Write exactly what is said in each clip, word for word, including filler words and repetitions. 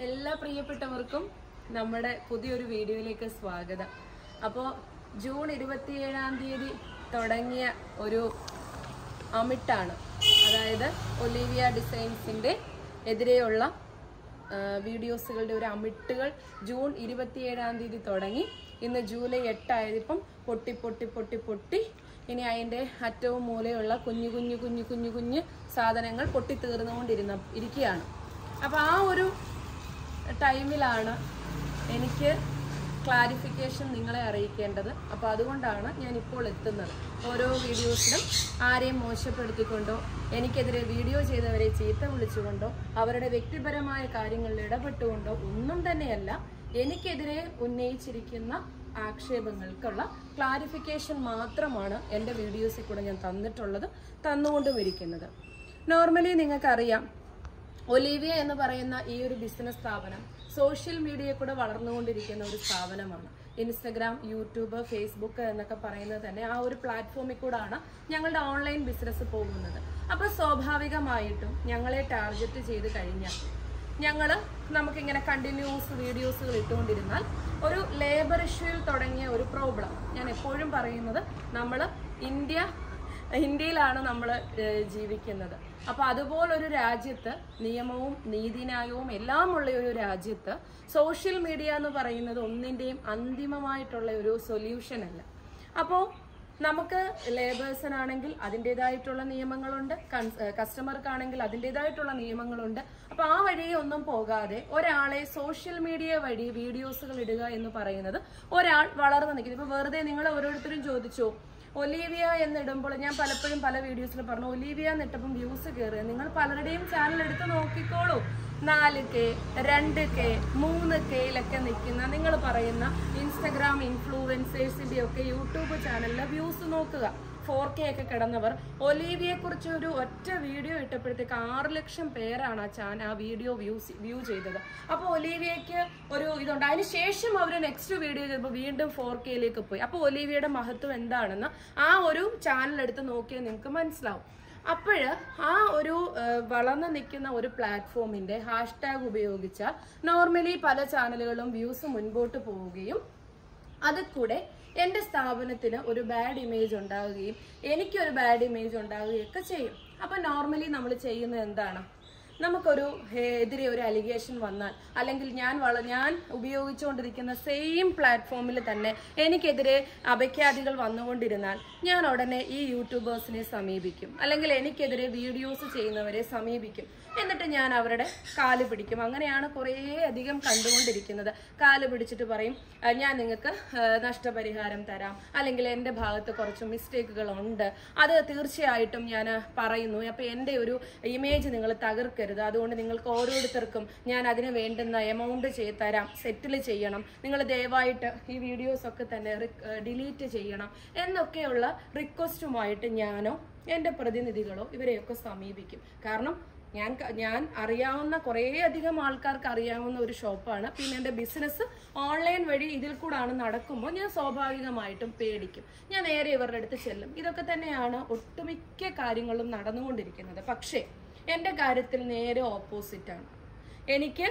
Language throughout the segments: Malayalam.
എല്ലാ പ്രിയപ്പെട്ടവർക്കും നമ്മുടെ പുതിയൊരു വീഡിയോയിലേക്ക് സ്വാഗതം. അപ്പോൾ ജൂൺ ഇരുപത്തിയേഴാം തീയതി തുടങ്ങിയ ഒരു അമിട്ടാണ്, അതായത് ഒലിവിയ ഡിസൈൻസിൻ്റെ എതിരെയുള്ള വീഡിയോസുകളുടെ ഒരു അമിട്ടുകൾ ജൂൺ ഇരുപത്തിയേഴാം തീയതി തുടങ്ങി. ഇന്ന് ജൂലൈ എട്ടായതിപ്പം പൊട്ടി പൊട്ടി പൊട്ടി പൊട്ടി ഇനി അതിൻ്റെ അറ്റവും മൂലയുള്ള കുഞ്ഞു കുഞ്ഞു കുഞ്ഞു കുഞ്ഞു കുഞ്ഞു സാധനങ്ങൾ പൊട്ടി തീർന്നുകൊണ്ടിരുന്ന ഇരിക്കുകയാണ്. അപ്പോൾ ആ ഒരു ടൈമിലാണ് എനിക്ക് ക്ലാരിഫിക്കേഷൻ നിങ്ങളെ അറിയിക്കേണ്ടത്. അപ്പോൾ അതുകൊണ്ടാണ് ഞാൻ ഇപ്പോൾ എത്തുന്നത്. ഓരോ വീഡിയോസിലും ആരെയും മോശപ്പെടുത്തിക്കൊണ്ടോ എനിക്കെതിരെ വീഡിയോ ചെയ്തവരെ ചീത്ത വിളിച്ചുകൊണ്ടോ അവരുടെ വ്യക്തിപരമായ കാര്യങ്ങളിൽ ഇടപെട്ടുകൊണ്ടോ ഒന്നും തന്നെയല്ല, എനിക്കെതിരെ ഉന്നയിച്ചിരിക്കുന്ന ആക്ഷേപങ്ങൾക്കുള്ള ക്ലാരിഫിക്കേഷൻ മാത്രമാണ് എൻ്റെ വീഡിയോസിൽ കൂടെ ഞാൻ തന്നിട്ടുള്ളത്, തന്നുകൊണ്ടും ഇരിക്കുന്നത്. നോർമലി നിങ്ങൾക്കറിയാം, ഒലിവിയ എന്ന് പറയുന്ന ഈ ഒരു ബിസിനസ് സ്ഥാപനം സോഷ്യൽ മീഡിയയിൽ കൂടെ വളർന്നുകൊണ്ടിരിക്കുന്ന ഒരു സ്ഥാപനമാണ്. ഇൻസ്റ്റഗ്രാം, യൂട്യൂബ്, ഫേസ്ബുക്ക് എന്നൊക്കെ പറയുന്നത് തന്നെ ആ ഒരു പ്ലാറ്റ്ഫോമിൽ കൂടാണ് ഞങ്ങളുടെ ഓൺലൈൻ ബിസിനസ് പോകുന്നത്. അപ്പോൾ സ്വാഭാവികമായിട്ടും ഞങ്ങളെ ടാർഗറ്റ് ചെയ്ത് കഴിഞ്ഞാൽ ഞങ്ങൾ നമുക്കിങ്ങനെ കണ്ടിന്യൂസ് വീഡിയോസുകൾ ഇട്ടുകൊണ്ടിരുന്നാൽ ഒരു ലേബർ ഇഷ്യൂയിൽ തുടങ്ങിയ ഒരു പ്രോബ്ലം, ഞാൻ എപ്പോഴും പറയുന്നത്, നമ്മൾ ഇന്ത്യ ഇന്ത്യയിലാണ് നമ്മൾ ജീവിക്കുന്നത്. അപ്പോൾ അതുപോലൊരു രാജ്യത്ത് നിയമവും നീതിന്യായവും എല്ലാം ഉള്ള ഒരു രാജ്യത്ത് സോഷ്യൽ മീഡിയ എന്ന് പറയുന്നത് ഒന്നിൻ്റെയും അന്തിമമായിട്ടുള്ള ഒരു സൊല്യൂഷൻ അല്ല. അപ്പോൾ നമുക്ക് ലേബേഴ്സിനാണെങ്കിൽ അതിൻ്റെതായിട്ടുള്ള നിയമങ്ങളുണ്ട്, കസ്റ്റമർക്കാണെങ്കിൽ അതിൻ്റെതായിട്ടുള്ള നിയമങ്ങളുണ്ട്. അപ്പോൾ ആ വഴിയെ ഒന്നും പോകാതെ ഒരാളെ സോഷ്യൽ മീഡിയ വഴി വീഡിയോസുകൾ ഇടുക എന്ന് പറയുന്നത് ഒരാൾ വളർന്നു നിൽക്കുന്നത്. ഇപ്പോൾ വെറുതെ നിങ്ങൾ ഓരോരുത്തരും ചോദിച്ചു, ഒലിവിയ എന്നിടുമ്പോൾ ഞാൻ പലപ്പോഴും പല വീഡിയോസിൽ പറഞ്ഞു, ഒലിവിയ എന്നിട്ടപ്പം വ്യൂസ് കയറുക. നിങ്ങൾ പലരുടെയും ചാനൽ എടുത്ത് നോക്കിക്കോളൂ. നാല് കെ രണ്ട് കെ മൂന്ന് കെയിലൊക്കെ നിൽക്കുന്ന നിങ്ങൾ പറയുന്ന ഇൻസ്റ്റഗ്രാം ഇൻഫ്ലുവൻസേഴ്സിൻ്റെ ഒക്കെ യൂട്യൂബ് ചാനലിലെ വ്യൂസ് നോക്കുക. ഫോർ കെ ഒക്കെ കിടന്നവർ ഒലിവിയെ കുറിച്ച് ഒരു ഒറ്റ വീഡിയോ ഇട്ടപ്പോഴത്തേക്ക് ആറ് ലക്ഷം പേരാണ് ആ ചാനൽ ആ വീഡിയോ വ്യൂസ് വ്യൂ ചെയ്തത്. അപ്പോൾ ഒലിവിയയ്ക്ക് ഒരു ഇതുണ്ട്. അതിന് ശേഷം അവർ നെക്സ്റ്റ് വീഡിയോ ചെയ്തപ്പോൾ വീണ്ടും ഫോർ കെയിലേക്ക് പോയി. അപ്പോൾ ഒലിവിയയുടെ മഹത്വം എന്താണെന്ന് ആ ഒരു ചാനൽ എടുത്ത് നോക്കിയാൽ നിങ്ങൾക്ക് മനസ്സിലാവും. അപ്പോൾ ആ ഒരു വളർന്നു നിൽക്കുന്ന ഒരു പ്ലാറ്റ്ഫോമിൻ്റെ ഹാഷ്ടാഗ് ഉപയോഗിച്ചാൽ നോർമലി പല ചാനലുകളും വ്യൂസ് മുൻപോട്ട് പോവുകയും അതിൽ കൂടെ എൻ്റെ സ്ഥാപനത്തിന് ഒരു ബാഡ് ഇമേജ് ഉണ്ടാവുകയും എനിക്കൊരു ബാഡ് ഇമേജ് ഉണ്ടാവുകയൊക്കെ ചെയ്യും. അപ്പം നോർമലി നമ്മൾ ചെയ്യുന്നത് എന്താണ്? നമുക്കൊരു എതിരെ ഒരു അലിഗേഷൻ വന്നാൽ, അല്ലെങ്കിൽ ഞാൻ വള ഞാൻ ഉപയോഗിച്ചുകൊണ്ടിരിക്കുന്ന സെയിം പ്ലാറ്റ്ഫോമിൽ തന്നെ എനിക്കെതിരെ അപഖ്യാതികൾ വന്നുകൊണ്ടിരുന്നാൽ ഞാൻ ഉടനെ ഈ യൂട്യൂബേഴ്സിനെ സമീപിക്കും, അല്ലെങ്കിൽ എനിക്കെതിരെ വീഡിയോസ് ചെയ്യുന്നവരെ സമീപിക്കും. എന്നിട്ട് ഞാൻ അവരുടെ കാല് പിടിക്കും. അങ്ങനെയാണ് കുറേ അധികം കണ്ടുകൊണ്ടിരിക്കുന്നത്. കാല് പിടിച്ചിട്ട് പറയും, ഞാൻ നിങ്ങൾക്ക് നഷ്ടപരിഹാരം തരാം, അല്ലെങ്കിൽ എൻ്റെ ഭാഗത്ത് കുറച്ച് മിസ്റ്റേക്കുകളുണ്ട്, അത് തീർച്ചയായിട്ടും ഞാൻ പറയുന്നു. അപ്പോൾ എൻ്റെ ഒരു ഇമേജ് നിങ്ങൾ തകർക്കരുത്, അതുകൊണ്ട് നിങ്ങൾക്ക് ഓരോരുത്തർക്കും ഞാൻ അതിന് വേണ്ടുന്ന എമൗണ്ട് ചെയ്ത് തരാം, സെറ്റിൽ ചെയ്യണം, നിങ്ങൾ ദയവായിട്ട് ഈ വീഡിയോസൊക്കെ തന്നെ ഡിലീറ്റ് ചെയ്യണം എന്നൊക്കെയുള്ള റിക്വസ്റ്റുമായിട്ട് ഞാനോ എൻ്റെ പ്രതിനിധികളോ ഇവരെയൊക്കെ സമീപിക്കും. കാരണം ഞാൻ ഞാൻ അറിയാവുന്ന കുറേ അധികം ആൾക്കാർക്ക് അറിയാവുന്ന ഒരു ഷോപ്പാണ്. പിന്നെ എൻ്റെ ബിസിനസ് ഓൺലൈൻ വഴി ഇതിൽ കൂടാണ് നടക്കുമ്പോൾ ഞാൻ സ്വാഭാവികമായിട്ടും പേടിക്കും. ഞാൻ നേരെ ഇവരുടെ അടുത്ത് ചെല്ലും. ഇതൊക്കെ തന്നെയാണ് ഒട്ടുമിക്ക കാര്യങ്ങളും നടന്നുകൊണ്ടിരിക്കുന്നത്. പക്ഷേ എൻ്റെ കാര്യത്തിൽ നേരെ ഓപ്പോസിറ്റാണ്. എനിക്ക്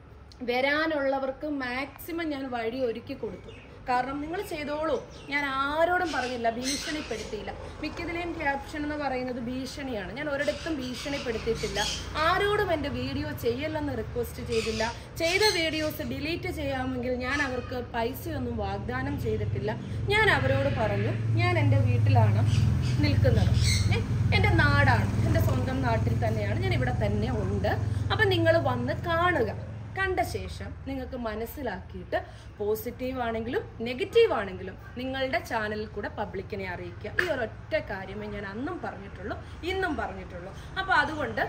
വരാനുള്ളവർക്ക് മാക്സിമം ഞാൻ വഴി ഒരുക്കി കൊടുത്തു. കാരണം നിങ്ങൾ ചെയ്തോളൂ, ഞാൻ ആരോടും പറഞ്ഞില്ല, ഭീഷണിപ്പെടുത്തിയില്ല. മിക്കതിലെയും ക്യാപ്ഷൻ എന്ന് പറയുന്നത് ഭീഷണിയാണ്. ഞാൻ ഒരിടത്തും ഭീഷണിപ്പെടുത്തിയിട്ടില്ല. ആരോടും എൻ്റെ വീഡിയോ ചെയ്യല്ലെന്ന് റിക്വസ്റ്റ് ചെയ്തില്ല. ചെയ്ത വീഡിയോസ് ഡിലീറ്റ് ചെയ്യാമെങ്കിൽ ഞാൻ അവർക്ക് പൈസയൊന്നും വാഗ്ദാനം ചെയ്തിട്ടില്ല. ഞാൻ അവരോട് പറഞ്ഞു, ഞാൻ എൻ്റെ വീട്ടിലാണ് നിൽക്കുന്നത്, എൻ്റെ നാടാണ്, എൻ്റെ സ്വന്തം നാട്ടിൽ തന്നെയാണ്, ഞാൻ ഇവിടെ തന്നെ ഉണ്ട്. അപ്പം നിങ്ങൾ വന്ന് കാണുക. കണ്ട ശേഷം നിങ്ങൾക്ക് മനസ്സിലാക്കിയിട്ട് പോസിറ്റീവ് ആണെങ്കിലും നെഗറ്റീവ് ആണെങ്കിലും നിങ്ങളുടെ ചാനലിൽ കൂടെ പബ്ലിക്കിനെ അറിയിക്കുക. ഈ ഒരൊറ്റ കാര്യമേ ഞാൻ അന്നും പറഞ്ഞിട്ടുള്ളൂ, ഇന്നും പറഞ്ഞിട്ടുള്ളൂ. അപ്പോൾ അതുകൊണ്ട്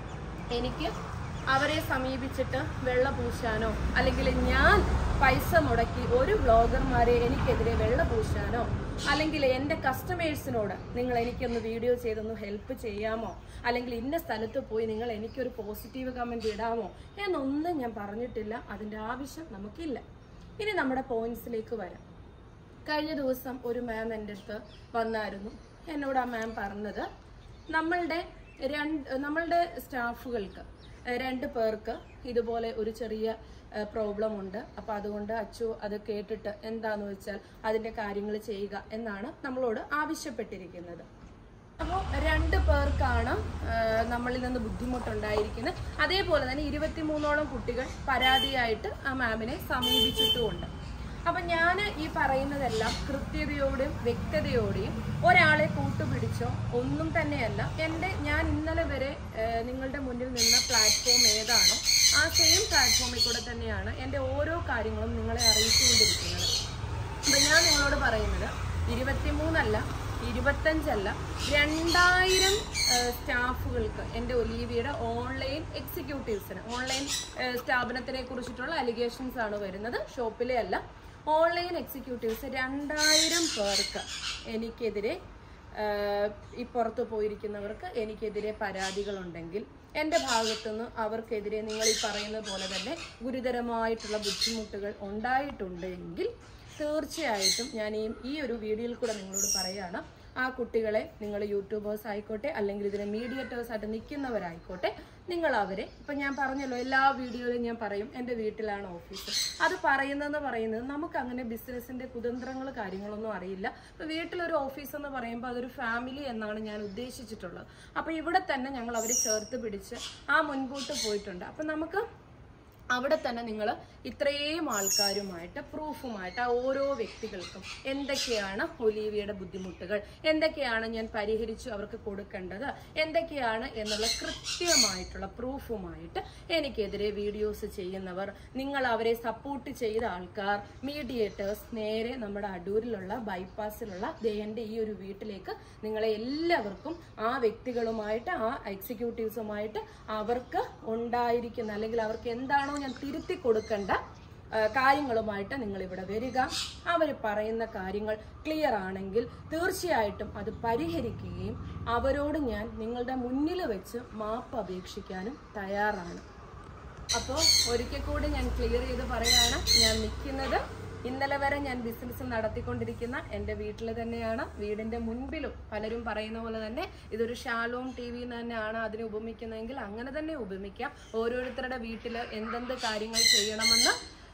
എനിക്ക് അവരെ സമീപിച്ചിട്ട് വെള്ള പൂശാനോ, അല്ലെങ്കിൽ ഞാൻ പൈസ മുടക്കി ഒരു വ്ളോഗർമാരെ എനിക്കെതിരെ വെള്ള പൂശാനോ, അല്ലെങ്കിൽ എൻ്റെ കസ്റ്റമേഴ്സിനോട് നിങ്ങൾ എനിക്കൊന്ന് വീഡിയോ ചെയ്തൊന്ന് ഹെൽപ്പ് ചെയ്യാമോ, അല്ലെങ്കിൽ ഇന്ന സ്ഥലത്ത് പോയി നിങ്ങൾ എനിക്കൊരു പോസിറ്റീവ് കമൻറ്റ് ഇടാമോ എന്നൊന്നും ഞാൻ പറഞ്ഞിട്ടില്ല. അതിൻ്റെ ആവശ്യം നമുക്കില്ല. ഇനി നമ്മുടെ പോയിന്റ്സിലേക്ക് വരാം. കഴിഞ്ഞ ദിവസം ഒരു മാം എൻ്റെ അടുത്ത് വന്നായിരുന്നു. എന്നോട് ആ മാം പറഞ്ഞത്, നമ്മളുടെ രണ്ട് നമ്മളുടെ സ്റ്റാഫുകൾക്ക് രണ്ട് പേർക്ക് ഇതുപോലെ ഒരു ചെറിയ പ്രോബ്ലം ഉണ്ട്. അപ്പം അതുകൊണ്ട് അച്ചു അത് കേട്ടിട്ട് എന്താന്ന് വെച്ചാൽ അതിൻ്റെ കാര്യങ്ങൾ ചെയ്യുക എന്നാണ് നമ്മളോട് ആവശ്യപ്പെട്ടിരിക്കുന്നത്. അപ്പോൾ രണ്ട് പേർക്കാണ് നമ്മളിൽ നിന്ന് ബുദ്ധിമുട്ടുണ്ടായിരിക്കുന്നത്. അതേപോലെ തന്നെ ഇരുപത്തിമൂന്നോളം കുട്ടികൾ പരാതിയായിട്ട് ആ മാമിനെ സമീപിച്ചിട്ടുമുണ്ട്. അപ്പം ഞാൻ ഈ പറയുന്നതെല്ലാം കൃത്യതയോടും വ്യക്തതയോടെയും ഒരാളെ കൂട്ടുപിടിച്ചോ ഒന്നും തന്നെയല്ല. എൻ്റെ ഞാൻ ഇന്നലെ വരെ നിങ്ങളുടെ മുന്നിൽ നിന്ന പ്ലാറ്റ്ഫോം ഏതാണോ ആ സെയിം പ്ലാറ്റ്ഫോമിൽ കൂടെ തന്നെയാണ് എൻ്റെ ഓരോ കാര്യങ്ങളും നിങ്ങളെ അറിയിച്ചുകൊണ്ടിരിക്കുന്നത്. അപ്പം ഞാൻ നിങ്ങളോട് പറയുന്നത് ഇരുപത്തിമൂന്നല്ല, ഇരുപത്തഞ്ചല്ല, രണ്ടായിരം സ്റ്റാഫുകൾക്ക് എൻ്റെ ഒലീവിയുടെ ഓൺലൈൻ എക്സിക്യൂട്ടീവ്സിന്, ഓൺലൈൻ സ്ഥാപനത്തിനെ കുറിച്ചിട്ടുള്ള അലിഗേഷൻസ് ആണ് വരുന്നത്, ഷോപ്പിലെ അല്ല. ഓൺലൈൻ എക്സിക്യൂട്ടീവ്സ് രണ്ടായിരം പേർക്ക് എനിക്കെതിരെ, ഈ പുറത്തു പോയിരിക്കുന്നവർക്ക് എനിക്കെതിരെ പരാതികളുണ്ടെങ്കിൽ എൻ്റെ ഭാഗത്തുനിന്ന് അവർക്കെതിരെ നിങ്ങൾ ഈ പറയുന്ന പോലെ തന്നെ ഗുരുതരമായിട്ടുള്ള ബുദ്ധിമുട്ടുകൾ ഉണ്ടായിട്ടുണ്ടെങ്കിൽ തീർച്ചയായിട്ടും ഞാൻ ഈ ഈ ഒരു വീഡിയോയിൽ കൂടെ നിങ്ങളോട് പറയുകയാണ്, ആ കുട്ടികളെ നിങ്ങൾ യൂട്യൂബേഴ്സ് ആയിക്കോട്ടെ അല്ലെങ്കിൽ ഇതിന് മീഡിയേറ്റേഴ്സ് ആയിട്ട് നിൽക്കുന്നവരായിക്കോട്ടെ, നിങ്ങൾ അവരെ, ഇപ്പം ഞാൻ പറഞ്ഞല്ലോ എല്ലാ വീഡിയോയിലും ഞാൻ പറയും എൻ്റെ വീട്ടിലാണ് ഓഫീസ്. അത് പറയുന്നതെന്ന് പറയുന്നത് നമുക്ക് അങ്ങനെ ബിസിനസ്സിൻ്റെ കുതന്ത്രങ്ങൾ കാര്യങ്ങളൊന്നും അറിയില്ല. ഇപ്പോൾ വീട്ടിലൊരു ഓഫീസ് എന്ന് പറയുമ്പോൾ അതൊരു ഫാമിലി എന്നാണ് ഞാൻ ഉദ്ദേശിച്ചിട്ടുള്ളത്. അപ്പോൾ ഇവിടെ തന്നെ ഞങ്ങൾ അവരെ ചേർത്ത് പിടിച്ച് ആ മുൻപോട്ട് പോയിട്ടുണ്ട്. അപ്പം നമുക്ക് അവിടെ തന്നെ നിങ്ങൾ ഇത്രയും ആൾക്കാരുമായിട്ട് പ്രൂഫുമായിട്ട് ആ ഓരോ വ്യക്തികൾക്കും എന്തൊക്കെയാണ് ഒലീവിയുടെ ബുദ്ധിമുട്ടുകൾ, എന്തൊക്കെയാണ് ഞാൻ പരിഹരിച്ചു അവർക്ക് കൊടുക്കേണ്ടത്, എന്തൊക്കെയാണ് എന്നുള്ള കൃത്യമായിട്ടുള്ള പ്രൂഫുമായിട്ട് എനിക്കെതിരെ വീഡിയോസ് ചെയ്യുന്നവർ, നിങ്ങൾ അവരെ സപ്പോർട്ട് ചെയ്ത ആൾക്കാർ, മീഡിയേറ്റേഴ്സ്, നേരെ നമ്മുടെ അടൂരിലുള്ള ബൈപ്പാസിലുള്ള എൻ്റെ ഈ ഒരു വീട്ടിലേക്ക് നിങ്ങളെ എല്ലാവർക്കും ആ വ്യക്തികളുമായിട്ട് ആ എക്സിക്യൂട്ടീവ്സുമായിട്ട് അവർക്ക് ഉണ്ടായിരിക്കുന്ന അല്ലെങ്കിൽ അവർക്ക് എന്താണോ ഞാൻ തിരുത്തി കൊടുക്കേണ്ട കാര്യങ്ങളുമായിട്ട് നിങ്ങൾ ഇവിടെ വരിക. അവർ പറയുന്ന കാര്യങ്ങൾ ക്ലിയർ ആണെങ്കിൽ തീർച്ചയായിട്ടും അത് പരിഹരിക്കുകയും അവരോട് ഞാൻ നിങ്ങളുടെ മുന്നിൽ വെച്ച് മാപ്പ് അപേക്ഷിക്കാനും തയ്യാറാണ്. അപ്പോൾ ഒരിക്കൽ കൂടി ഞാൻ ക്ലിയർ ചെയ്ത് പറയാണ്, ഞാൻ നിൽക്കുന്നത് ഇന്നലെ വരെ ഞാൻ ബിസിനസ് നടത്തിക്കൊണ്ടിരിക്കുന്ന എൻ്റെ വീട്ടിൽ തന്നെയാണ്. വീടിൻ്റെ മുൻപിലും പലരും പറയുന്ന പോലെ തന്നെ ഇതൊരു ഷാലോം ടി വി തന്നെയാണ് അതിനെ ഉപമിക്കുന്നതെങ്കിൽ അങ്ങനെ തന്നെ ഉപമിക്കാം. ഓരോരുത്തരുടെ വീട്ടിൽ എന്തെന്ത് കാര്യങ്ങൾ ചെയ്യണമെന്ന്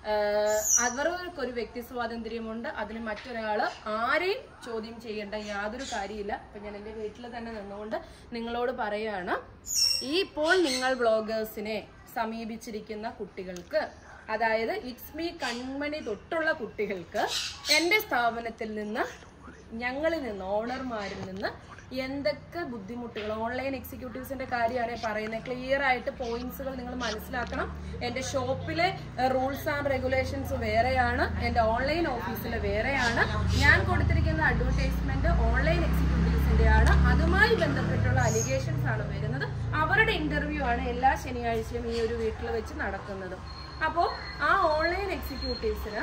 അവർക്കൊരു വ്യക്തി സ്വാതന്ത്ര്യമുണ്ട്. അതിന് മറ്റൊരാൾ ആരെയും ചോദ്യം ചെയ്യേണ്ട യാതൊരു കാര്യമില്ല. അപ്പം ഞാൻ എൻ്റെ വീട്ടിൽ തന്നെ നിന്നുകൊണ്ട് നിങ്ങളോട് പറയുകയാണ്, ഈ ഇപ്പോൾ നിങ്ങൾ വ്ളോഗേഴ്സിനെ സമീപിച്ചിരിക്കുന്ന കുട്ടികൾക്ക്, അതായത് ഇറ്റ്സ് മീ കൺമണി തൊട്ടുള്ള കുട്ടികൾക്ക് എൻ്റെ സ്ഥാപനത്തിൽ നിന്ന്, ഞങ്ങളിൽ നിന്ന്, ഓണർമാരിൽ നിന്ന് എന്തൊക്കെ ബുദ്ധിമുട്ടുകൾ, ഓൺലൈൻ എക്സിക്യൂട്ടീവ്സിന്റെ കാര്യമാണ് പറയുന്നത്. ക്ലിയർ ആയിട്ട് പോയിന്റ്സുകൾ നിങ്ങൾ മനസ്സിലാക്കണം. എൻ്റെ ഷോപ്പിലെ റൂൾസ് ആൻഡ് റെഗുലേഷൻസ് വേറെയാണ്, എൻ്റെ ഓൺലൈൻ ഓഫീസിൽ വേറെയാണ്. ഞാൻ കൊടുത്തിരിക്കുന്ന അഡ്വർടൈസ്മെന്റ് ഓൺലൈൻ എക്സിക്യൂട്ടീവ്സിന്റെ ആണ്. അതുമായി ബന്ധപ്പെട്ടുള്ള അലിഗേഷൻസ് ആണ് വരുന്നത്. അവരുടെ ഇന്റർവ്യൂ ആണ് എല്ലാ ശനിയാഴ്ചയും ഈ ഒരു വീട്ടിൽ വെച്ച് നടക്കുന്നത്. അപ്പോൾ ആ ഓൺലൈൻ എക്സിക്യൂട്ടീവ്സിന്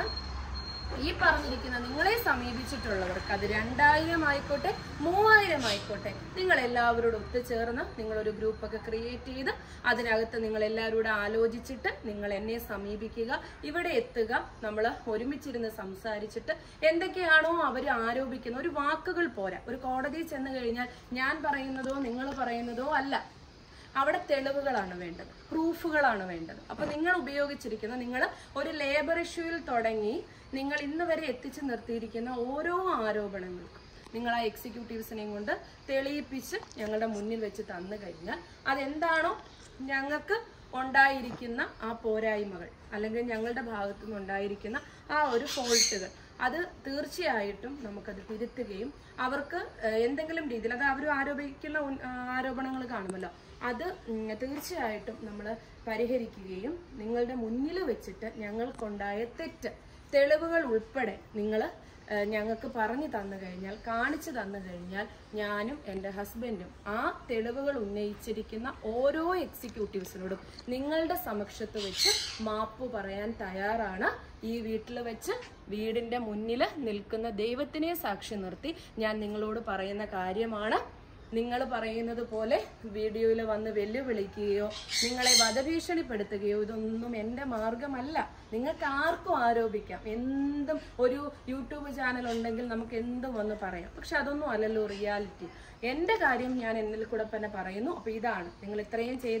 ഈ പറഞ്ഞിരിക്കുന്ന നിങ്ങളെ സമീപിച്ചിട്ടുള്ളവർക്ക്, അത് രണ്ടായിരം ആയിക്കോട്ടെ മൂവായിരം ആയിക്കോട്ടെ, നിങ്ങൾ എല്ലാവരോടും ഒത്തുചേർന്ന് നിങ്ങളൊരു ഗ്രൂപ്പൊക്കെ ക്രിയേറ്റ് ചെയ്ത് അതിനകത്ത് നിങ്ങൾ എല്ലാവരോടും ആലോചിച്ചിട്ട് നിങ്ങൾ എന്നെ സമീപിക്കുക, ഇവിടെ എത്തുക. നമ്മൾ ഒരുമിച്ചിരുന്ന് സംസാരിച്ചിട്ട് എന്തൊക്കെയാണോ അവർ ആരോപിക്കുന്ന, ഒരു വാക്കുകൾ പോരാ. ഒരു കോടതിയിൽ ചെന്ന് കഴിഞ്ഞാൽ ഞാൻ പറയുന്നതോ നിങ്ങൾ പറയുന്നതോ അല്ല, അവിടെ തെളിവുകളാണ് വേണ്ടത്, പ്രൂഫുകളാണ് വേണ്ടത്. അപ്പൊ നിങ്ങൾ ഉപയോഗിച്ചിരിക്കുന്ന, നിങ്ങൾ ഒരു ലേബർ ഇഷ്യൂവിൽ തുടങ്ങി നിങ്ങൾ ഇന്ന് വരെ എത്തിച്ചു നിർത്തിയിരിക്കുന്ന ഓരോ ആരോപണങ്ങൾക്കും നിങ്ങൾ ആ എക്സിക്യൂട്ടീവ്സിനെയും കൊണ്ട് തെളിയിപ്പിച്ച് ഞങ്ങളുടെ മുന്നിൽ വെച്ച് തന്നു കഴിഞ്ഞാൽ അതെന്താണോ ഞങ്ങൾക്ക് ഉണ്ടായിരിക്കുന്ന ആ പോരായ്മകൾ അല്ലെങ്കിൽ ഞങ്ങളുടെ ഭാഗത്തു നിന്നുണ്ടായിരിക്കുന്ന ആ ഒരു ഫോൾട്ടുകൾ, അത് തീർച്ചയായിട്ടും നമുക്കത് തിരുത്തുകയും അവർക്ക് എന്തെങ്കിലും രീതിയിൽ, അത് അവർ ആരോപിക്കുന്ന ആരോപണങ്ങൾ കാണുമല്ലോ, അത് തീർച്ചയായിട്ടും നമ്മൾ പരിഹരിക്കുകയും നിങ്ങളുടെ മുന്നിൽ വെച്ചിട്ട് ഞങ്ങൾക്കുണ്ടായ തെറ്റ് തെളിവുകൾ ഉൾപ്പെടെ നിങ്ങൾ ഞങ്ങൾക്ക് പറഞ്ഞു തന്നു കഴിഞ്ഞാൽ, കാണിച്ചു തന്നു കഴിഞ്ഞാൽ, ഞാനും എൻ്റെ ഹസ്ബൻഡും ആ തെളിവുകൾ ഉന്നയിച്ചിരിക്കുന്ന ഓരോ എക്സിക്യൂട്ടീവ്സിനോടും നിങ്ങളുടെ സമക്ഷത്ത് വെച്ച് മാപ്പ് പറയാൻ തയ്യാറാണ്. ഈ വീട്ടിൽ വെച്ച് വീടിൻ്റെ മുന്നിൽ നിൽക്കുന്ന ദൈവത്തിനെ സാക്ഷി നിർത്തി ഞാൻ നിങ്ങളോട് പറയുന്ന കാര്യമാണ്. നിങ്ങൾ പറയുന്നത് പോലെ വീഡിയോയിൽ വന്ന് വെല്ലുവിളിക്കുകയോ നിങ്ങളെ വധഭീഷണിപ്പെടുത്തുകയോ ഇതൊന്നും എൻ്റെ മാർഗമല്ല. നിങ്ങൾക്ക് ആർക്കും ആരോപിക്കാം, എന്തും. ഒരു യൂട്യൂബ് ചാനൽ ഉണ്ടെങ്കിൽ നമുക്ക് എന്തും വന്ന് പറയാം. പക്ഷെ അതൊന്നും അല്ലല്ലോ റിയാലിറ്റി. എൻ്റെ കാര്യം ഞാൻ എന്നിൽ കൂടെ തന്നെ പറയുന്നു. അപ്പോൾ ഇതാണ്, നിങ്ങൾ ഇത്രയും ചെയ്തു,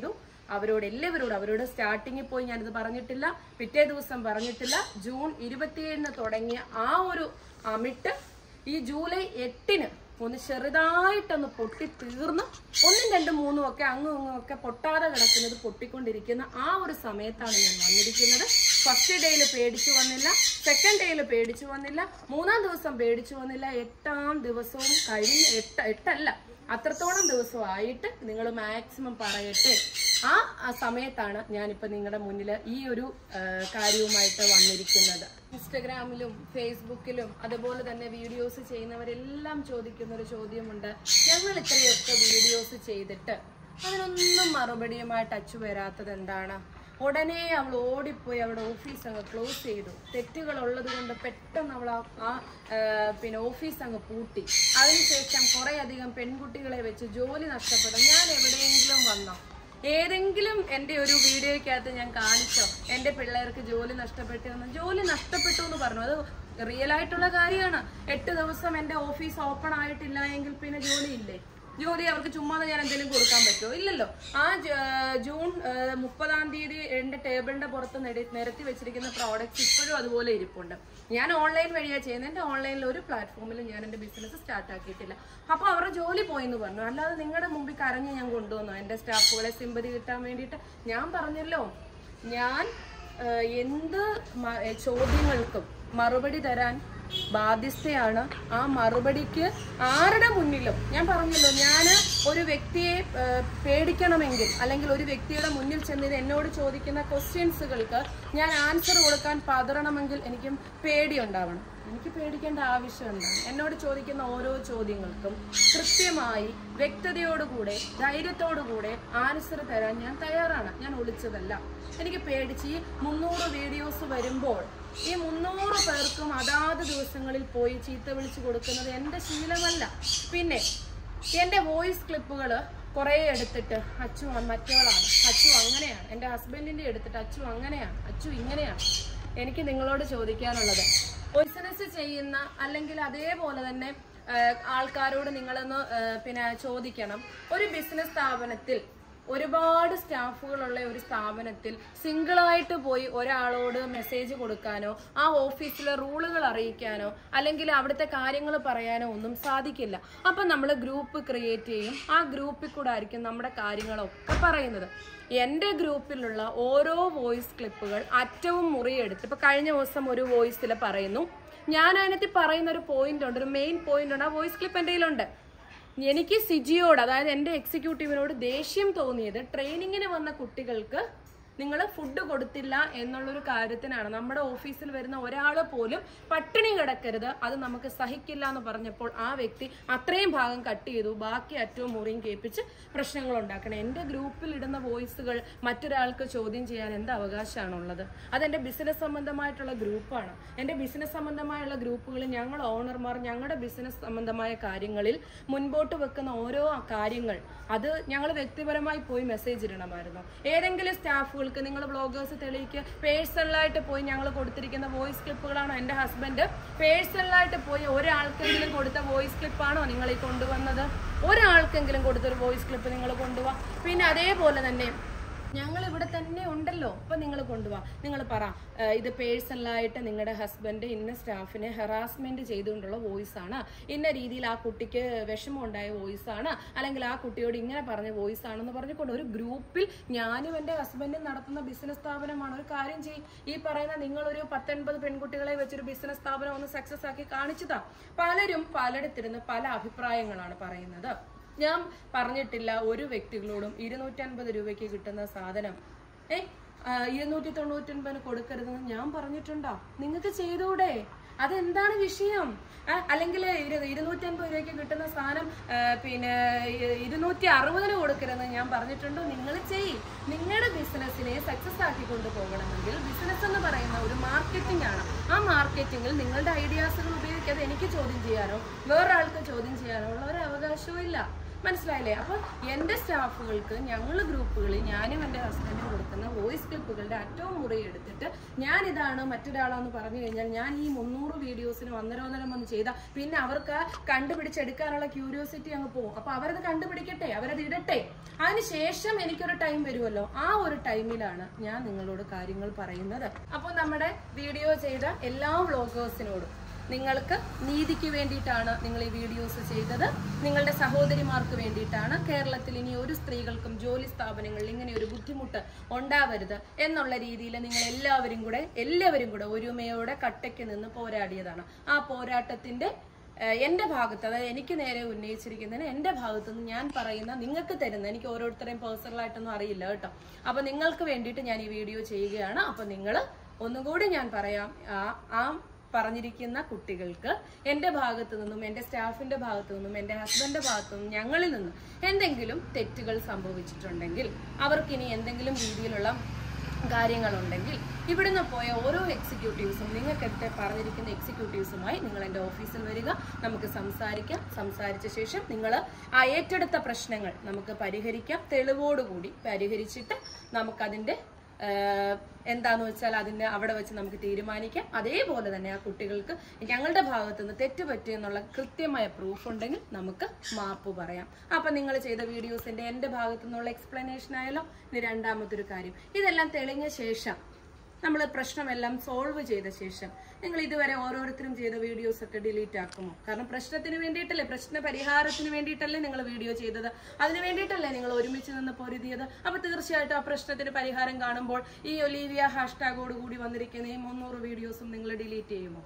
അവരോട് എല്ലാവരോടും അവരോട് സ്റ്റാർട്ടിങ്ങിൽ പോയി ഞാനിത് പറഞ്ഞിട്ടില്ല, പിറ്റേ ദിവസം പറഞ്ഞിട്ടില്ല. ജൂൺ ഇരുപത്തിയേഴിന് തുടങ്ങിയ ആ ഒരു അമിട്ട് ഈ ജൂലൈ എട്ടിന് ഒന്ന് ചെറുതായിട്ടൊന്ന് പൊട്ടി തീർന്ന് ഒന്നും രണ്ടും മൂന്നും ഒക്കെ അങ്ങും ഇങ്ങും ഒക്കെ പൊട്ടാതെ കിടക്കുന്നത് പൊട്ടിക്കൊണ്ടിരിക്കുന്ന ആ ഒരു സമയത്താണ് ഞാൻ വന്നിരിക്കുന്നത്. ഫസ്റ്റ് ഡേയിൽ പേടിച്ചു വന്നില്ല, സെക്കൻഡ് ഡേയിൽ പേടിച്ചു വന്നില്ല, മൂന്നാം ദിവസം പേടിച്ചു വന്നില്ല, എട്ടാം ദിവസവും കഴിഞ്ഞ് എട്ട എട്ടല്ല അത്രത്തോളം ദിവസമായിട്ട് നിങ്ങൾ മാക്സിമം പറയട്ടെ. ആ സമയത്താണ് ഞാനിപ്പോൾ നിങ്ങളുടെ മുന്നിൽ ഈ ഒരു കാര്യവുമായിട്ട് വന്നിരിക്കുന്നത്. ഇൻസ്റ്റഗ്രാമിലും ഫേസ്ബുക്കിലും അതുപോലെ തന്നെ വീഡിയോസ് ചെയ്യുന്നവരെല്ലാം ചോദിക്കുന്ന ഒരു ചോദ്യമുണ്ട്, ഞങ്ങൾ ഇത്രയൊക്കെ വീഡിയോസ് ചെയ്തിട്ട് അതിനൊന്നും മറുപടിയുമായിട്ട് അച്ചു വരാത്തത് എന്താണ്? ഉടനെ അവൾ ഓടിപ്പോയി അവിടെ ഓഫീസ് അങ്ങ് ക്ലോസ് ചെയ്തു. തെറ്റുകൾ ഉള്ളത് കൊണ്ട് പെട്ടെന്ന് അവൾ ആ പിന്നെ ഓഫീസ് അങ്ങ് പൂട്ടി. അതിനുശേഷം കുറെ അധികം പെൺകുട്ടികളെ വെച്ച് ജോലി നഷ്ടപ്പെട്ടു. ഞാൻ എവിടെയെങ്കിലും വന്നോ? ഏതെങ്കിലും എൻ്റെ ഒരു വീഡിയോയ്ക്കകത്ത് ഞാൻ കാണിച്ചോ എൻ്റെ പിള്ളേർക്ക് ജോലി നഷ്ടപ്പെട്ടു എന്ന്? ജോലി നഷ്ടപ്പെട്ടു എന്ന് പറഞ്ഞു, അത് റിയൽ ആയിട്ടുള്ള കാര്യമാണ്. എട്ട് ദിവസം എൻ്റെ ഓഫീസ് ഓപ്പൺ ആയിട്ടില്ല എങ്കിൽ പിന്നെ ജോലിയില്ലേ? ജോലി അവർക്ക് ചുമ്മാതെ ഞാൻ എന്തെങ്കിലും കൊടുക്കാൻ പറ്റുമോ? ഇല്ലല്ലോ. ആ ജൂൺ മുപ്പതാം തീയതി എൻ്റെ ടേബിളിന്റെ പുറത്ത് നിരത്തി വെച്ചിരിക്കുന്ന പ്രോഡക്റ്റ്സ് ഇപ്പോഴും അതുപോലെ ഇരിപ്പുണ്ട്. ഞാൻ ഓൺലൈൻ വഴിയാണ് ചെയ്യുന്നത്. എൻ്റെ ഓൺലൈനിൽ ഒരു പ്ലാറ്റ്ഫോമിലും ഞാൻ എൻ്റെ ബിസിനസ് സ്റ്റാർട്ട് ആക്കിയിട്ടില്ല. അപ്പോൾ അവരുടെ ജോലി പോയെന്ന് പറഞ്ഞു. അല്ലാതെ നിങ്ങളുടെ മുമ്പിൽ കരഞ്ഞ് ഞാൻ കൊണ്ടുവന്നു എൻ്റെ സ്റ്റാഫുകളെ സിമ്പതി കിട്ടാൻ വേണ്ടിയിട്ട്? ഞാൻ പറഞ്ഞല്ലോ, ഞാൻ എന്ത് ചോദ്യങ്ങൾക്കും മറുപടി തരാൻ ബാധ്യസ്ഥയാണ്. ആ മറുപടിക്ക് ആരുടെ മുന്നിലും ഞാൻ പറഞ്ഞല്ലോ, ഞാൻ ഒരു വ്യക്തിയെ പേടിക്കണമെങ്കിൽ അല്ലെങ്കിൽ ഒരു വ്യക്തിയുടെ മുന്നിൽ ചെന്നിട്ട് എന്നോട് ചോദിക്കുന്ന ക്വസ്റ്റ്യൻസുകൾക്ക് ഞാൻ ആൻസർ കൊടുക്കാൻ പതറണമെങ്കിൽ എനിക്കും പേടിയുണ്ടാവണം. എനിക്ക് പേടിക്കേണ്ട ആവശ്യമുണ്ട്. എന്നോട് ചോദിക്കുന്ന ഓരോ ചോദ്യങ്ങൾക്കും കൃത്യമായി വ്യക്തതയോടുകൂടെ ധൈര്യത്തോടുകൂടെ ആൻസർ തരാൻ ഞാൻ തയ്യാറാണ്. ഞാൻ ഒളിച്ചതല്ല. എനിക്ക് പേടിച്ച് ഈ മുന്നൂറ് വീഡിയോസ് വരുമ്പോൾ ഈ മുന്നൂറ് പേർക്കും അതാത് ദിവസങ്ങളിൽ പോയി ചീത്ത വിളിച്ചു കൊടുക്കുന്നത് എൻ്റെ ശീലമല്ല. പിന്നെ എൻ്റെ വോയിസ് ക്ലിപ്പുകൾ കുറേ എടുത്തിട്ട് അച്ചു മറ്റവളാണ്, അച്ചു അങ്ങനെയാണ്, എൻ്റെ ഹസ്ബൻഡിൻ്റെ എടുത്തിട്ട് അച്ചു അങ്ങനെയാണ്, അച്ചു ഇങ്ങനെയാണ്. എനിക്ക് നിങ്ങളോട് ചോദിക്കാനുള്ളത്, ബിസിനസ് ചെയ്യുന്ന അല്ലെങ്കിൽ അതേപോലെ തന്നെ ആൾക്കാരോട് നിങ്ങളൊന്ന് പിന്നെ ചോദിക്കണം, ഒരു ബിസിനസ് സ്ഥാപനത്തിൽ ഒരുപാട് സ്റ്റാഫുകളുള്ള ഒരു സ്ഥാപനത്തിൽ സിംഗിളായിട്ട് പോയി ഒരാളോട് മെസ്സേജ് കൊടുക്കാനോ ആ ഓഫീസിലെ റൂളുകൾ അറിയിക്കാനോ അല്ലെങ്കിൽ അവിടുത്തെ കാര്യങ്ങൾ പറയാനോ ഒന്നും സാധിക്കില്ല. അപ്പം നമ്മൾ ഗ്രൂപ്പ് ക്രിയേറ്റ് ചെയ്യും. ആ ഗ്രൂപ്പിൽ കൂടെ ആയിരിക്കും നമ്മുടെ കാര്യങ്ങളൊക്കെ പറയുന്നത്. എൻ്റെ ഗ്രൂപ്പിലുള്ള ഓരോ വോയിസ് ക്ലിപ്പുകൾ അറ്റവും മുറിയെടുത്ത് ഇപ്പം കഴിഞ്ഞ ദിവസം ഒരു വോയിസിൽ പറയുന്നു, ഞാൻ അതിനകത്ത് പറയുന്ന ഒരു പോയിന്റ് ഉണ്ട്, ഒരു മെയിൻ പോയിന്റ് ഉണ്ട്. ആ വോയിസ് ക്ലിപ്പ് എൻ്റെ കയ്യിലുണ്ട്. എനിക്ക് സിജിയോട്, അതായത് എൻ്റെ എക്സിക്യൂട്ടീവിനോട് ദേഷ്യം തോന്നിയത് ട്രെയിനിങ്ങിന് വന്ന കുട്ടികൾക്ക് നിങ്ങൾ ഫുഡ് കൊടുത്തില്ല എന്നുള്ളൊരു കാര്യത്തിനാണ്. നമ്മുടെ ഓഫീസിൽ വരുന്ന ഒരാൾ പോലും പട്ടിണി കിടക്കരുത്, അത് നമുക്ക് സഹിക്കില്ല എന്ന് പറഞ്ഞപ്പോൾ ആ വ്യക്തി അത്രയും ഭാഗം കട്ട് ചെയ്തു. ബാക്കി അറ്റവും മുറിയും കേൾപ്പിച്ച് പ്രശ്നങ്ങൾ ഉണ്ടാക്കണം. എൻ്റെ ഗ്രൂപ്പിൽ ഇടുന്ന വോയിസുകൾ മറ്റൊരാൾക്ക് ചോദ്യം ചെയ്യാൻ എന്ത് അവകാശമാണുള്ളത്? അതെൻ്റെ ബിസിനസ് സംബന്ധമായിട്ടുള്ള ഗ്രൂപ്പാണ്. എൻ്റെ ബിസിനസ് സംബന്ധമായുള്ള ഗ്രൂപ്പുകളിൽ ഞങ്ങൾ ഓണർമാർ ഞങ്ങളുടെ ബിസിനസ് സംബന്ധമായ കാര്യങ്ങളിൽ മുൻപോട്ട് വെക്കുന്ന ഓരോ കാര്യങ്ങൾ അത് ഞങ്ങൾ വ്യക്തിപരമായി പോയി മെസ്സേജ് ഇടണമായിരുന്നു. ഏതെങ്കിലും സ്റ്റാഫുകൾ നിങ്ങൾ ബ്ലോഗേഴ്സ് തെളിയിക്കുക, പേഴ്സണലായിട്ട് പോയി ഞങ്ങൾ കൊടുത്തിരിക്കുന്ന വോയിസ് ക്ലിപ്പുകളാണോ? എൻ്റെ ഹസ്ബൻഡ് പേഴ്സണലായിട്ട് പോയി ഒരാൾക്കെങ്കിലും കൊടുത്ത വോയിസ് ക്ലിപ്പാണോ നിങ്ങൾ ഈ കൊണ്ടുവന്നത്? ഒരാൾക്കെങ്കിലും കൊടുത്തൊരു വോയിസ് ക്ലിപ്പ് നിങ്ങൾ കൊണ്ടുപോവാ. പിന്നെ അതേപോലെ തന്നെ ഞങ്ങൾ ഇവിടെ തന്നെ ഉണ്ടല്ലോ, അപ്പം നിങ്ങൾ കൊണ്ടുപോവാ. നിങ്ങൾ പറ, ഇത് പേഴ്സണലായിട്ട് നിങ്ങളുടെ ഹസ്ബൻഡ് ഇന്ന സ്റ്റാഫിനെ ഹറാസ്മെന്റ് ചെയ്തുകൊണ്ടുള്ള വോയിസ് ആണ്, ഇന്ന രീതിയിൽ ആ കുട്ടിക്ക് വിഷമം ഉണ്ടായ വോയിസ് ആണ്, അല്ലെങ്കിൽ ആ കുട്ടിയോട് ഇങ്ങനെ പറഞ്ഞ വോയിസ് ആണെന്ന് പറഞ്ഞുകൊണ്ട് ഒരു ഗ്രൂപ്പിൽ ഞാനും എൻ്റെ ഹസ്ബൻഡും നടത്തുന്ന ബിസിനസ് സ്ഥാപനമാണ്. ഒരു കാര്യം ചെയ്യും, ഈ പറയുന്ന നിങ്ങളൊരു പത്തൊൻപത് പെൺകുട്ടികളെ വെച്ചൊരു ബിസിനസ് സ്ഥാപനം ഒന്ന് സക്സസ് ആക്കി കാണിച്ചതാ. പലരും പലയിടത്തിരുന്ന് പല അഭിപ്രായങ്ങളാണ് പറയുന്നത്. ഞാൻ പറഞ്ഞിട്ടില്ല ഒരു വ്യക്തികളോടും ഇരുന്നൂറ്റൻപത് രൂപയ്ക്ക് കിട്ടുന്ന സാധനം ഏ ഇരുന്നൂറ്റി തൊണ്ണൂറ്റൊൻപതിന് കൊടുക്കരുതെന്ന് ഞാൻ പറഞ്ഞിട്ടുണ്ടോ? നിങ്ങൾക്ക് ചെയ്തൂടെ? അതെന്താണ് വിഷയം? അല്ലെങ്കിൽ ഇരുന്നൂറ്റി അൻപത് രൂപയ്ക്ക് കിട്ടുന്ന സാധനം പിന്നെ ഇരുന്നൂറ്റി അറുപതിന് കൊടുക്കരുതെന്ന് ഞാൻ പറഞ്ഞിട്ടുണ്ടോ? നിങ്ങൾ ചെയ്യും. നിങ്ങളുടെ ബിസിനസ്സിനെ സക്സസ് ആക്കി കൊണ്ടുപോകണമെങ്കിൽ ബിസിനസ് എന്ന് പറയുന്ന ഒരു മാർക്കറ്റിംഗ് ആണ്. ആ മാർക്കറ്റിംഗിൽ നിങ്ങളുടെ ഐഡിയാസുകൾ ഉപയോഗിക്കാതെ എനിക്ക് ചോദ്യം ചെയ്യാനോ വേറൊരാൾക്ക് ചോദ്യം ചെയ്യാനോ ഉള്ള ഒരു അവകാശവും ഇല്ല. മനസ്സിലായില്ലേ? അപ്പോൾ എൻ്റെ സ്റ്റാഫുകൾക്ക് ഞങ്ങൾ ഗ്രൂപ്പുകളിൽ ഞാനും എൻ്റെ ഹസ്ബൻഡും കൊടുക്കുന്ന വോയിസ് ക്ലിപ്പുകളുടെ അറ്റവും മുറി എടുത്തിട്ട് ഞാനിതാണ് മറ്റൊരാളാന്ന് പറഞ്ഞു കഴിഞ്ഞാൽ ഞാൻ ഈ മുന്നൂറ് വീഡിയോസിന് ഒന്നരോന്നരം വന്ന് ചെയ്താൽ പിന്നെ അവർക്ക് കണ്ടുപിടിച്ചെടുക്കാനുള്ള ക്യൂരിയോസിറ്റി അങ്ങ് പോകും. അപ്പോൾ അവരത് കണ്ടുപിടിക്കട്ടെ, അവരത് ഇടട്ടെ. അതിനുശേഷം എനിക്കൊരു ടൈം വരുമല്ലോ, ആ ഒരു ടൈമിലാണ് ഞാൻ നിങ്ങളോട് കാര്യങ്ങൾ പറയുന്നത്. അപ്പോൾ നമ്മുടെ വീഡിയോ ചെയ്ത എല്ലാ വ്ളോഗേഴ്സിനോടും നിങ്ങൾക്ക് നീതിക്ക് വേണ്ടിയിട്ടാണ് നിങ്ങൾ ഈ വീഡിയോസ് ചെയ്തത്, നിങ്ങളുടെ സഹോദരിമാർക്ക് വേണ്ടിയിട്ടാണ്. കേരളത്തിൽ ഇനി ഒരു സ്ത്രീകൾക്കും ജോലി സ്ഥാപനങ്ങളിൽ ഇങ്ങനെ ഒരു ബുദ്ധിമുട്ട് ഉണ്ടാവരുത് എന്നുള്ള രീതിയിൽ നിങ്ങൾ എല്ലാവരും കൂടെ എല്ലാവരും കൂടെ ഒരുമയോടെ കട്ടയ്ക്ക് നിന്ന് പോരാടിയതാണ്. ആ പോരാട്ടത്തിന്റെ എൻ്റെ ഭാഗത്ത്, അതായത് എനിക്ക് നേരെ ഉന്നയിച്ചിരിക്കുന്നതിന് എൻ്റെ ഭാഗത്തു നിന്ന് ഞാൻ പറയുന്ന നിങ്ങൾക്ക് തരുന്ന, എനിക്ക് ഓരോരുത്തരെയും പേഴ്സണലായിട്ടൊന്നും അറിയില്ല കേട്ടോ, അപ്പൊ നിങ്ങൾക്ക് വേണ്ടിയിട്ട് ഞാൻ ഈ വീഡിയോ ചെയ്യുകയാണ്. അപ്പൊ നിങ്ങൾ ഒന്നുകൂടി ഞാൻ പറയാം, ആ പറഞ്ഞിരിക്കുന്ന കുട്ടികൾക്ക് എൻ്റെ ഭാഗത്തു നിന്നും എൻ്റെ സ്റ്റാഫിന്റെ ഭാഗത്തു നിന്നും എൻ്റെ ഹസ്ബൻഡിന്റെ ഭാഗത്തു നിന്നും ഞങ്ങളിൽ നിന്നും എന്തെങ്കിലും തെറ്റുകൾ സംഭവിച്ചിട്ടുണ്ടെങ്കിൽ, അവർക്കിനി എന്തെങ്കിലും രീതിയിലുള്ള കാര്യങ്ങളുണ്ടെങ്കിൽ ഇവിടുന്ന് പോയ ഓരോ എക്സിക്യൂട്ടീവ്സും നിങ്ങൾക്കെടുത്ത് പറഞ്ഞിരിക്കുന്ന എക്സിക്യൂട്ടീവ്സുമായി നിങ്ങൾ എൻ്റെ ഓഫീസിൽ വരിക, നമുക്ക് സംസാരിക്കാം. സംസാരിച്ച ശേഷം നിങ്ങൾ ആ ഏറ്റെടുത്ത പ്രശ്നങ്ങൾ നമുക്ക് പരിഹരിക്കാം, തെളിവോടുകൂടി പരിഹരിച്ചിട്ട് നമുക്കതിൻ്റെ എന്താന്ന് വെച്ചാൽ അതിന്റെ അവിടെ വെച്ച് നമുക്ക് തീരുമാനിക്കാം. അതേപോലെ തന്നെ ആ കുട്ടികൾക്ക് ഞങ്ങളുടെ ഭാഗത്തു നിന്ന് തെറ്റ് പറ്റിയെന്നുള്ള കൃത്യമായ പ്രൂഫ് ഉണ്ടെങ്കിൽ നമുക്ക് മാപ്പ് പറയാം. അപ്പൊ നിങ്ങൾ ചെയ്ത വീഡിയോസിന്റെ എന്റെ ഭാഗത്തു നിന്നുള്ള എക്സ്പ്ലനേഷൻ ആയാലോ. ഇനി രണ്ടാമത്തെ ഒരു കാര്യം, ഇതെല്ലാം തെളിഞ്ഞ ശേഷം നമ്മൾ പ്രശ്നമെല്ലാം സോൾവ് ചെയ്ത ശേഷം നിങ്ങൾ ഇതുവരെ ഓരോരുത്തരും ചെയ്ത വീഡിയോസ് ഒക്കെ ഡിലീറ്റ് ആക്കുമോ? കാരണം പ്രശ്നത്തിന് വേണ്ടിയിട്ടല്ലേ, പ്രശ്ന പരിഹാരത്തിന് വേണ്ടിയിട്ടല്ലേ നിങ്ങൾ വീഡിയോ ചെയ്തത്, അതിന് വേണ്ടിയിട്ടല്ലേ നിങ്ങൾ ഒരുമിച്ച് നിന്ന് പൊരുതിയത്. അപ്പൊ തീർച്ചയായിട്ടും ആ പ്രശ്നത്തിന് പരിഹാരം കാണുമ്പോൾ ഈ ഒലീവിയ ഹാഷ്ടാഗോട് കൂടി വന്നിരിക്കുന്ന ഈ മുന്നൂറ് വീഡിയോസും നിങ്ങൾ ഡിലീറ്റ് ചെയ്യുമോ?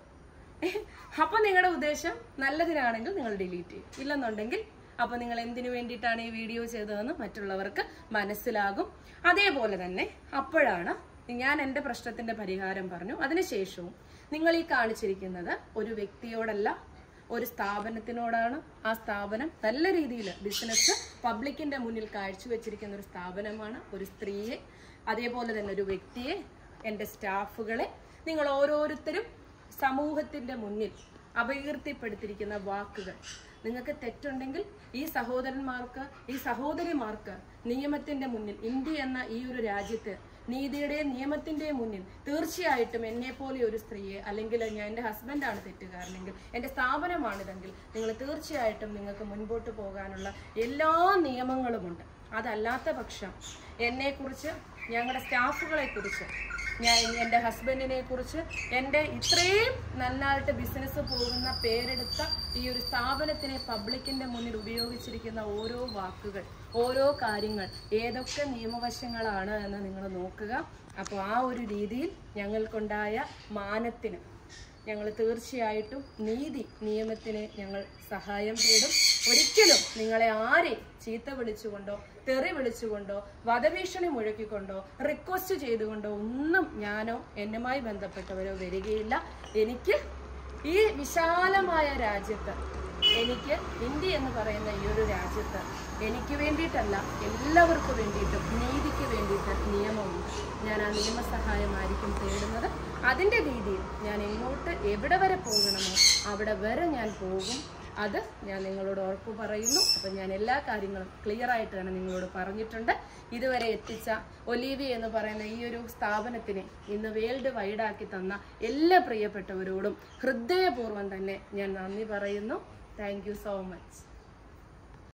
അപ്പൊ നിങ്ങളുടെ ഉദ്ദേശം നല്ലതിനാണെങ്കിൽ നിങ്ങൾ ഡിലീറ്റ് ചെയ്യും, ഇല്ലെന്നുണ്ടെങ്കിൽ അപ്പൊ നിങ്ങൾ എന്തിനു വേണ്ടിയിട്ടാണ് ഈ വീഡിയോ ചെയ്തതെന്ന് മറ്റുള്ളവർക്ക് മനസ്സിലാകും. അതേപോലെ തന്നെ അപ്പോഴാണ് ഞാൻ എൻ്റെ പ്രശ്നത്തിന്റെ പരിഹാരം പറഞ്ഞു. അതിനുശേഷവും നിങ്ങൾ ഈ കാണിച്ചിരിക്കുന്നത് ഒരു വ്യക്തിയോടല്ല, ഒരു സ്ഥാപനത്തിനോടാണ്. ആ സ്ഥാപനം നല്ല രീതിയിൽ ബിസിനസ് പബ്ലിക്കിന്റെ മുന്നിൽ കാഴ്ചവെച്ചിരിക്കുന്ന ഒരു സ്ഥാപനമാണ്. ഒരു സ്ത്രീയെ, അതേപോലെ തന്നെ ഒരു വ്യക്തിയെ, എൻ്റെ സ്റ്റാഫുകളെ നിങ്ങൾ ഓരോരുത്തരും സമൂഹത്തിന്റെ മുന്നിൽ അപകീർത്തിപ്പെടുത്തിയിരിക്കുന്ന വാക്കുകൾ, നിങ്ങൾക്ക് തെറ്റുണ്ടെങ്കിൽ ഈ സഹോദരന്മാർക്ക് ഈ സഹോദരിമാർക്ക് നിയമത്തിന്റെ മുന്നിൽ, ഇന്ത്യ എന്ന ഈ ഒരു രാജ്യത്ത് നീതിയുടെയും നിയമത്തിന്റെയും മുന്നിൽ തീർച്ചയായിട്ടും എന്നെ പോലെ ഒരു സ്ത്രീയെ, അല്ലെങ്കിൽ ഞാൻ എൻ്റെ ഹസ്ബൻഡാണ് തെറ്റുകാരനെങ്കിൽ, എൻ്റെ സ്ഥാപനമാണിതെങ്കിൽ നിങ്ങൾ തീർച്ചയായിട്ടും നിങ്ങൾക്ക് മുൻപോട്ട് പോകാനുള്ള എല്ലാ നിയമങ്ങളുമുണ്ട്. അതല്ലാത്ത പക്ഷം എന്നെക്കുറിച്ച്, ഞങ്ങളുടെ സ്റ്റാഫുകളെ കുറിച്ച്, ഞാൻ എൻ്റെ ഹസ്ബൻഡിനെ കുറിച്ച്, എൻ്റെ ഇത്രയും നന്നായിട്ട് ബിസിനസ് പോകുന്ന പേരെടുത്ത ഈ ഒരു സ്ഥാപനത്തിനെ പബ്ലിക്കിന്റെ മുന്നിൽ ഉപയോഗിച്ചിരിക്കുന്ന ഓരോ വാക്കുകൾ, ഓരോ കാര്യങ്ങൾ ഏതൊക്കെ നിയമവശങ്ങളാണ് എന്ന് നിങ്ങൾ നോക്കുക. അപ്പോൾ ആ ഒരു രീതിയിൽ ഞങ്ങൾക്കുണ്ടായ മാനത്തിന് ഞങ്ങൾ തീർച്ചയായിട്ടും നീതി നിയമത്തിന് ഞങ്ങൾ സഹായം തേടും. ഒരിക്കലും നിങ്ങളെ ആരെയും ചീത്ത വിളിച്ചുകൊണ്ടോ തെറി വിളിച്ചുകൊണ്ടോ വധഭീഷണി മുഴക്കിക്കൊണ്ടോ റിക്വസ്റ്റ് ചെയ്തുകൊണ്ടോ ഒന്നും ഞാനോ എന്നുമായി ബന്ധപ്പെട്ടവരോ വരികയില്ല. എനിക്ക് ഈ വിശാലമായ രാജ്യത്ത്, എനിക്ക് ഇന്ത്യ എന്ന് പറയുന്ന ഈ ഒരു രാജ്യത്ത് എനിക്ക് വേണ്ടിയിട്ടല്ല എല്ലാവർക്കും വേണ്ടിയിട്ടും നീതിക്ക് വേണ്ടിയിട്ട് നിയമമുണ്ട്. ഞാൻ ആ നിയമസഹായമായിരിക്കും തേടുന്നത്. അതിൻ്റെ രീതിയിൽ ഞാൻ എങ്ങോട്ട് എവിടെ വരെ പോകണമോ അവിടെ വരെ ഞാൻ പോകും. അത് ഞാൻ നിങ്ങളോട് ഉറപ്പ് പറയുന്നു. അപ്പം ഞാൻ എല്ലാ കാര്യങ്ങളും ക്ലിയർ ആയിട്ട് തന്നെ നിങ്ങളോട് പറഞ്ഞിട്ടുണ്ട്. ഇതുവരെ എത്തിച്ച ഒലീവി എന്ന് പറയുന്ന ഈ ഒരു സ്ഥാപനത്തിനെ ഇന്ന് വേൾഡ് വൈഡാക്കി തന്ന എല്ലാ പ്രിയപ്പെട്ടവരോടും ഹൃദയപൂർവ്വം തന്നെ ഞാൻ നന്ദി പറയുന്നു. Thank you so much.